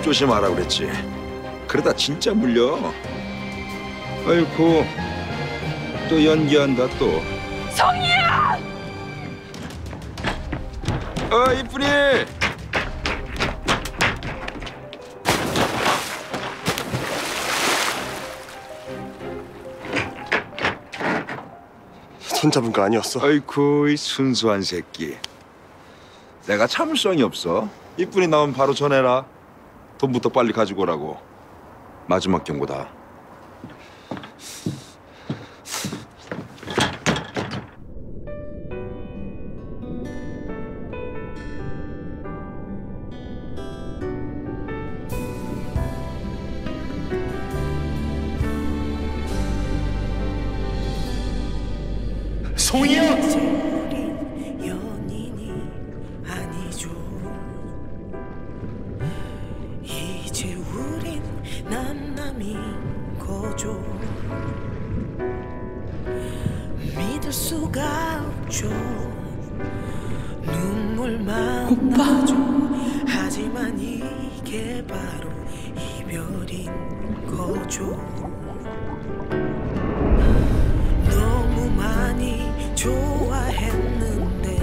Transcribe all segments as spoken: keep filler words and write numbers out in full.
조심하라 그랬지. 그러다 진짜 물려. 아이고, 또 연기한다 또. 성희야! 아, 이쁜이! 손 잡은 거 아니었어? 아이고, 이 순수한 새끼. 내가 참을성이 없어. 이쁜이 나오면 바로 전해라. 돈부터 빨리 가지고 오라고. 마지막 경고다. 송이야! 연인이 아니죠. 이제 우린 남남인 거죠. 믿을 수가 없죠. 눈물만 나죠. 하지만 이게 바로 이별인 거죠. 너무 많이 좋아했는데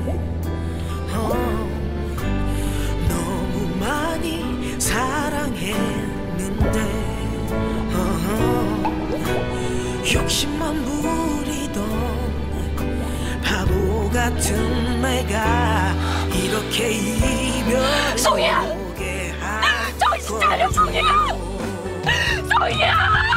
어, 너무 많이 사랑했는데 어, 욕심만 부리던 바보 같은 내가 이렇게 이별을 송이야! 오게 정신 차려, 송이야! 송이야!